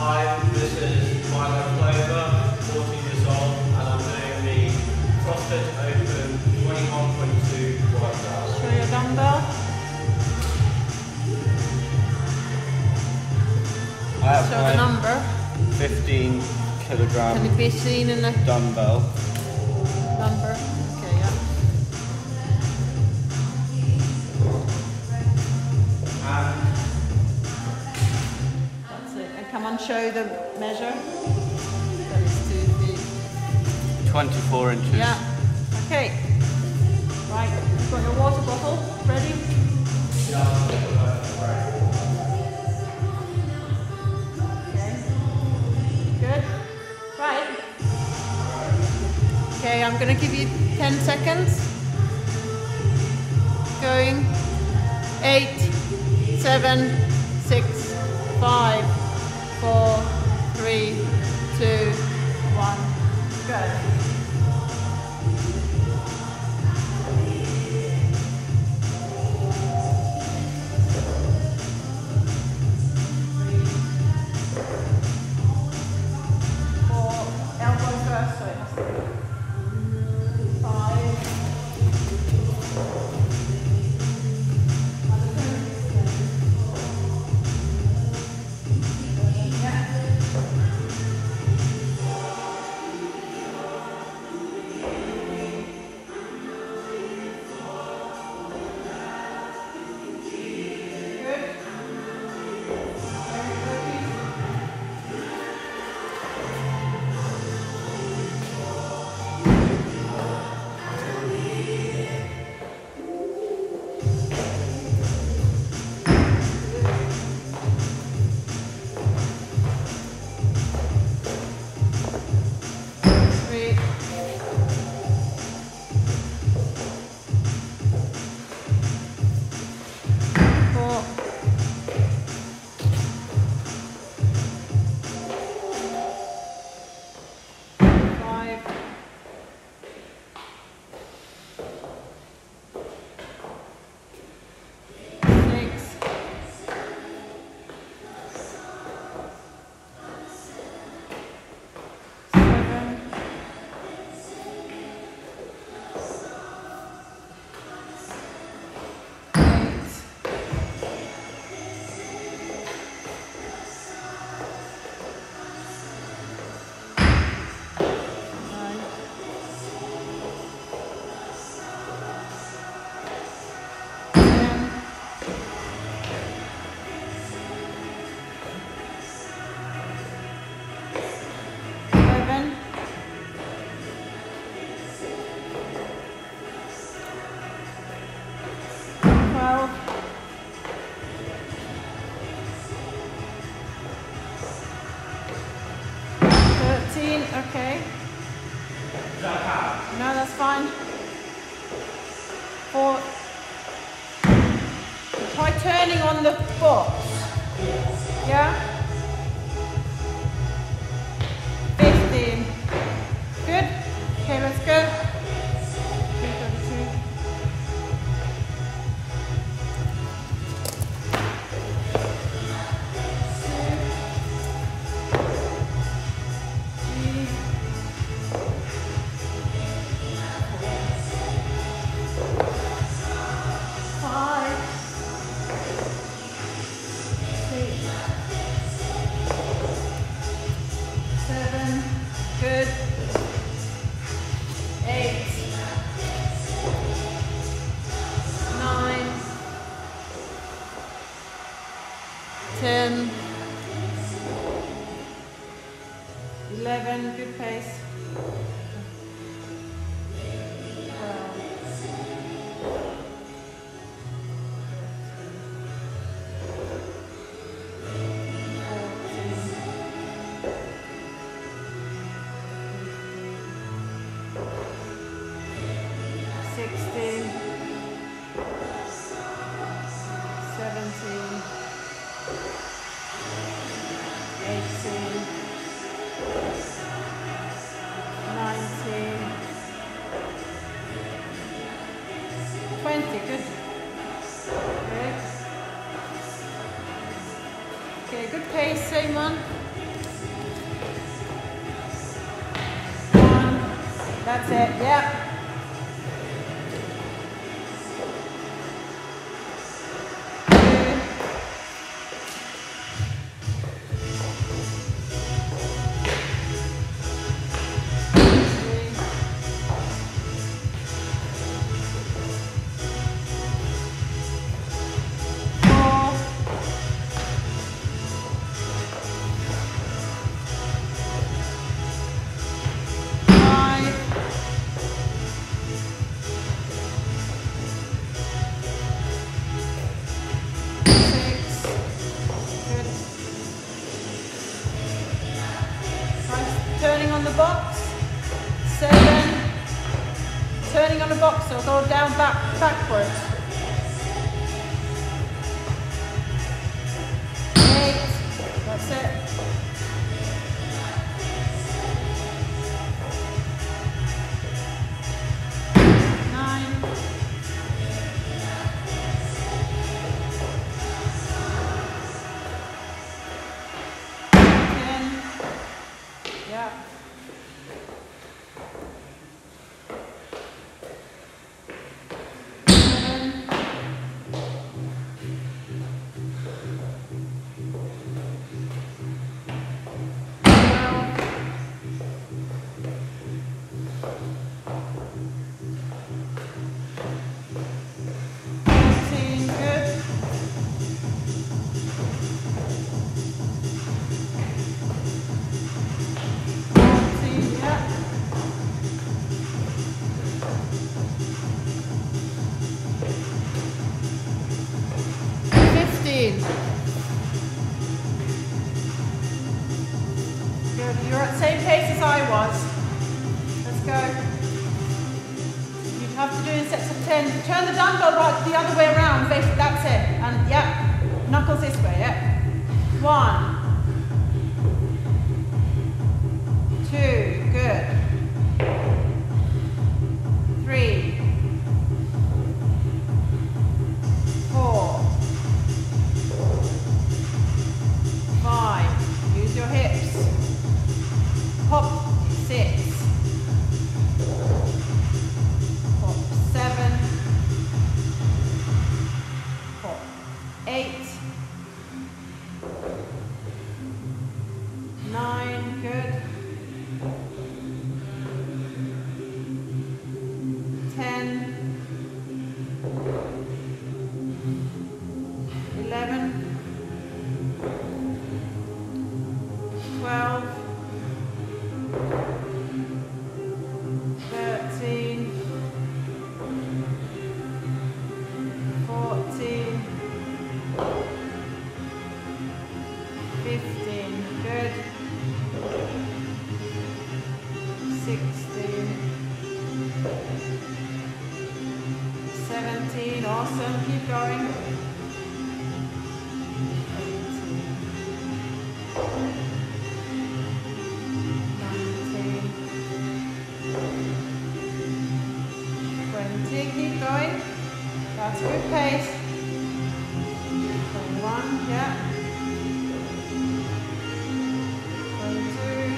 Hi, this is Milo Clover, 14 years old, and I'm doing the CrossFit Open 21.2 workout. Show your dumbbell. I have Show the number. 15 kilogram Can it be seen in the dumbbell. number? Okay, yeah. That's it. And come on, show the measure. That is 2 feet. 24 inches. Yeah. Okay. Right. You've got your water bottle ready? Okay. Good. Right. Okay, I'm going to give you 10 seconds. Going. 8, 7, 6, 5, 4, 3, 2, 1. Go. Okay. No, that's fine. 4. Try turning on the box. Yeah? 15. Good? Okay, let's go. 332. Good. 8, 9, 10, 11, good pace. 16, 17, 18, 19, 20, good. Okay, good pace, same one. That's it, yeah. Turning on the box, 7, turning on the box, so go down backwards, 8, that's it, 9, 10, yeah. 15. Good. You're at the same pace as I was. Let's go. You have to do in sets of 10. Turn the dumbbell right the other way around. Face it. That's it. And yeah, knuckles this way. Yeah. 1, 2. Good. 3, 4, 5, use your hips, hop, 6, hop, 7, hop, 8, 9, good, 10, 11, 12, 13, 14, 15, good, 16, 17, awesome, keep going. 20, keep going. That's a good pace. 21, yeah. 22.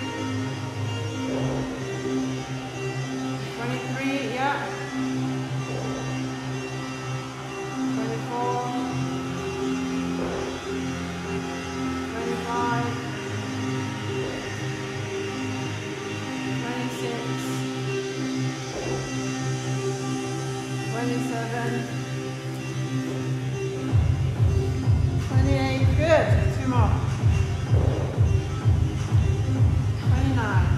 23, yeah. 24. 25. 26. 27, 28, good, 2 more, 29,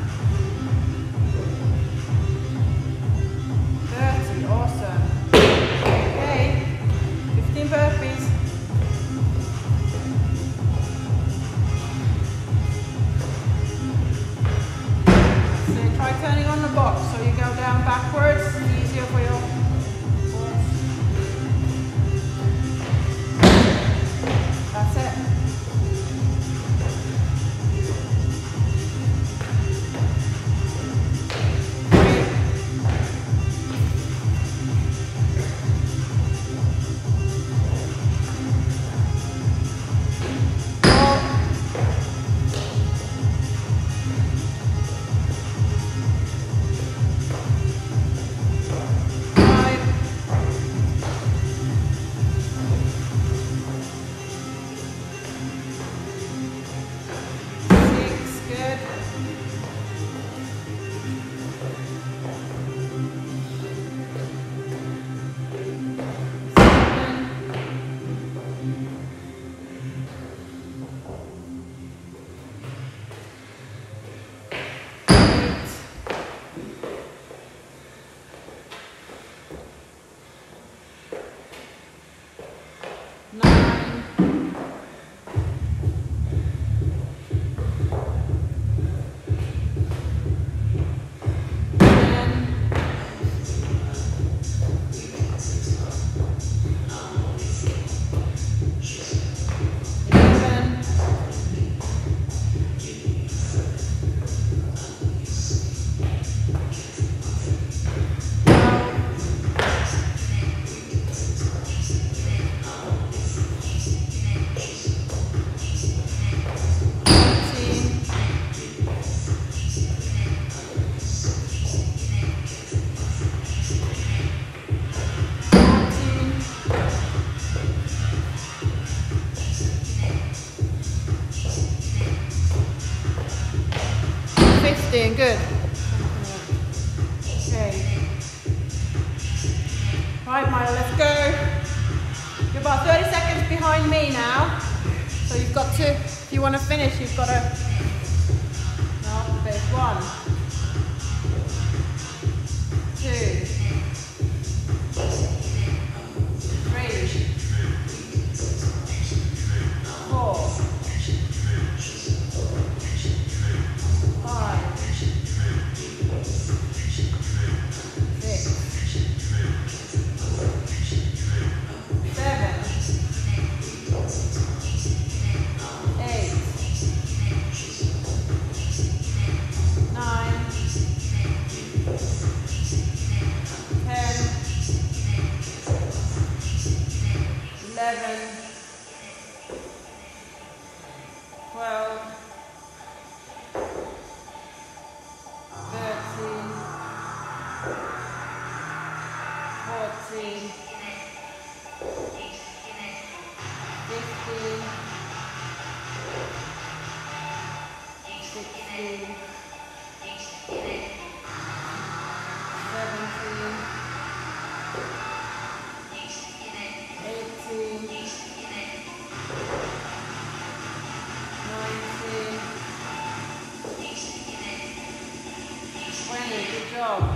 30, awesome, okay, 15 burpees, so try turning on the box, so you go down backwards, it's easier for your that's it. 5, 15, good. Okay. Right, Milo, let's go. You're about 30 seconds behind me now. So you've got to, if you want to finish, you've got to, no, there's 1, 2, 3, 4, 5, 6, 7, 8, 9, 10, 11, 12, 13, 14, 15, 16, 17, 18, 19, 20, good job.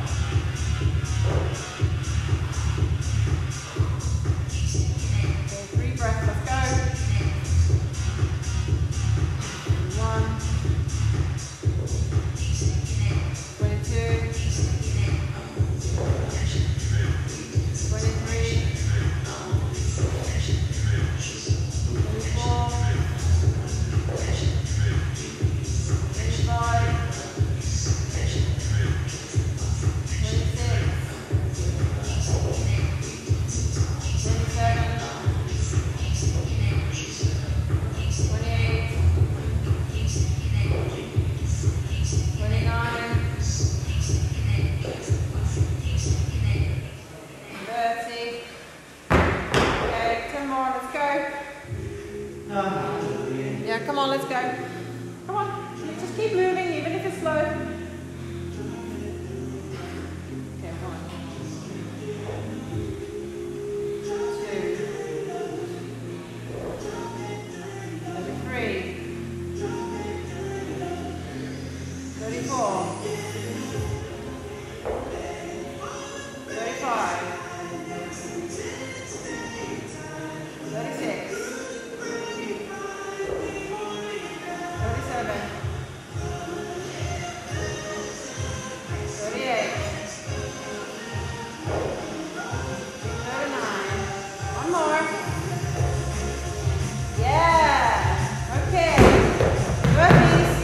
Okay, 3 breaths, let's go. 1, 22, 23, 24, 25, Yeah, come on, let's go. Come on, just keep moving, even if it's slow. Okay, 1, 2, 33, 34, 35, 36, 37, 38, 39, 1 more. Yeah, okay. Burpees.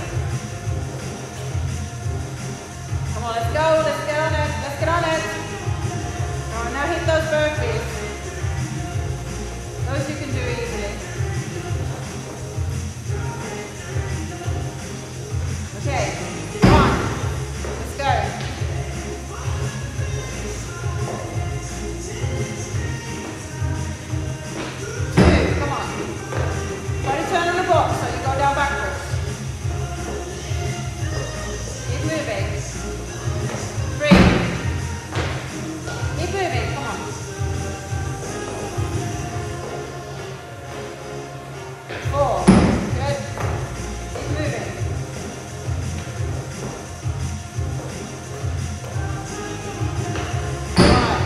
Come on, let's go, let's get on it, let's get on it. All right, now hit those burpees. Those you can do easily. Okay, come on, let's go. 2, come on. Try to turn on the box so you go down backwards. Keep moving. 3. Keep moving, come on. 4, good. Keep moving. 5.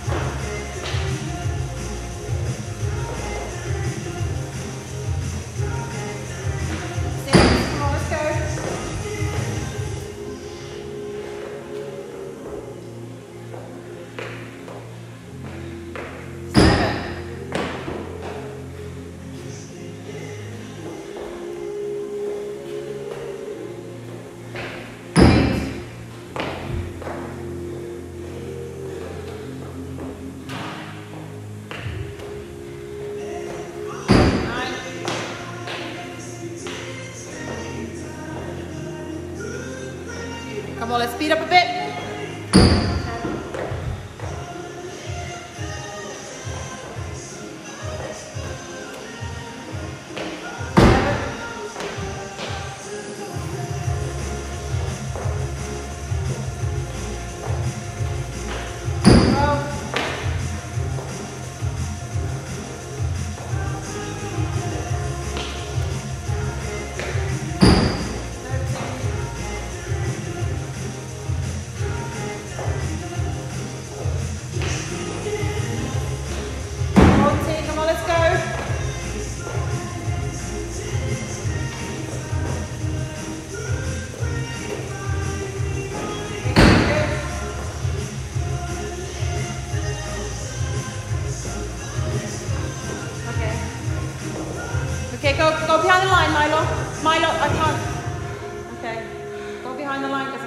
6, come on, let's go. 7. 8. 9. 10. Come on, let's speed up a bit. 11.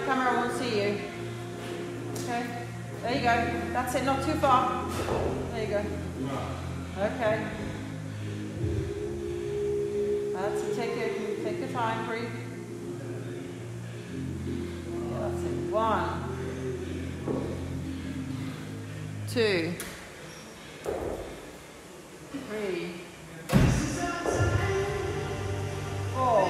camera won't see you. Okay, there you go. That's it, not too far. There you go. Okay. That's it, take your time, breathe. Yeah, that's it. 1, 2, 3, 4,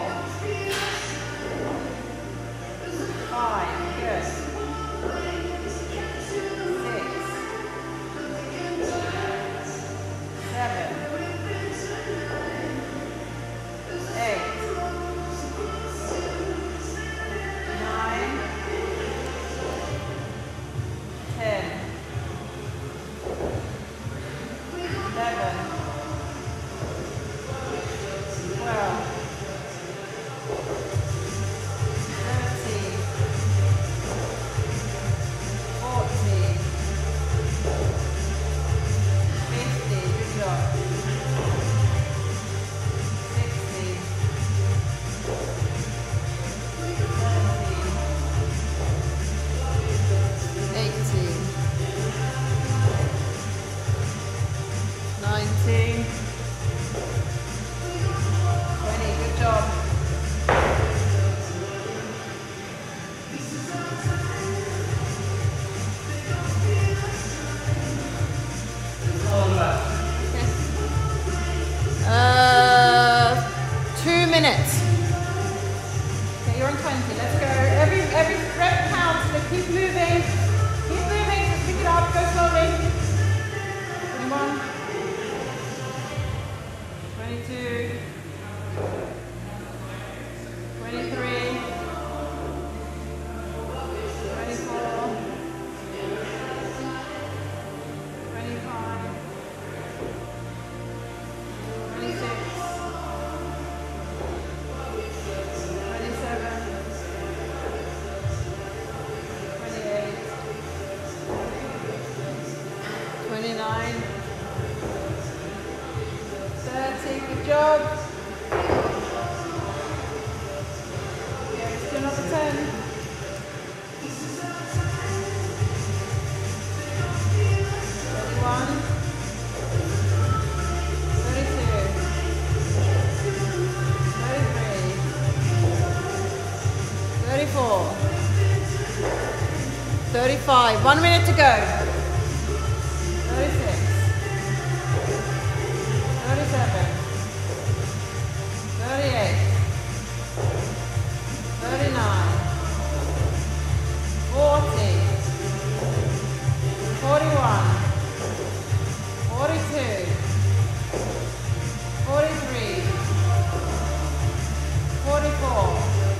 5, good. 6, 7, 8, 9, 10, 11, 12, 13, 14, 15, good job. 16, 17, 18, 19, 20, good job. Okay. 2 minutes. Okay, you're on 20. Let's go. Every rep counts. So keep moving. Keep moving. Just pick it up. Go slowly. 21, 22, 23, 24, 25, 26, 27, 28, 29, 30, good job. Yeah, let's do another 10. 31, 32, 33, 34, 35, 1 minute to go. 36, 37, 38, 39, 40, 41, 42, 43, 44,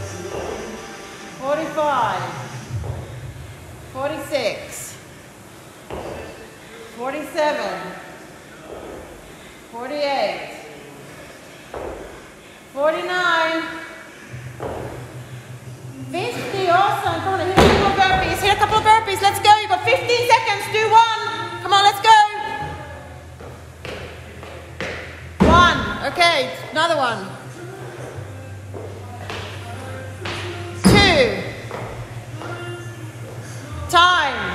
45, 46, 47, 48, 49, 50, awesome. Come on, hit a couple of burpees. Hit a couple of burpees. Let's go. You've got 15 seconds. Do 1. Come on, let's go. 1. Okay, another one. 2. Time.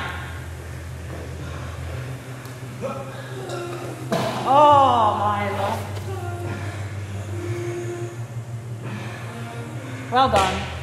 Oh, my Lord. Well done.